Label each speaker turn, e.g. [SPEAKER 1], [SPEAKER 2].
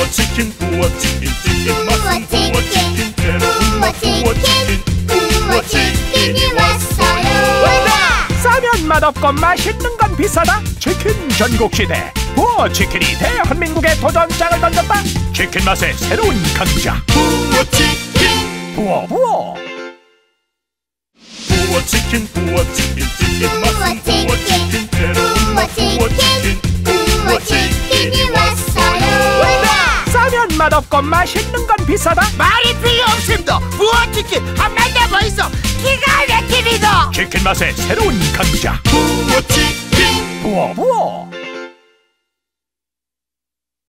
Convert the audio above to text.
[SPEAKER 1] 부어치킨 부어치킨 치킨 맛은 부어치킨 새로운 맛 부어치킨 부어치킨이 왔어요.
[SPEAKER 2] 싸면 맛없고 맛있는 건 비싸다. 치킨 전국시대 부어치킨이 대한민국에 도전장을 던졌다. 치킨 맛의 새로운 강자
[SPEAKER 1] 부어치킨
[SPEAKER 2] 부어
[SPEAKER 1] 부어치킨 부어치킨 치킨 맛은 부어치킨 새로운 맛 부어치킨 부어치킨이 왔어요.
[SPEAKER 2] 싸면 맛없고 맛있는 건 비싸다.
[SPEAKER 3] 말이 필요 없습니다. 부어치킨 한 번 더 벌써 기가 막힙니다.
[SPEAKER 2] 치킨 맛의 새로운 강자
[SPEAKER 1] 부어치킨
[SPEAKER 2] 부어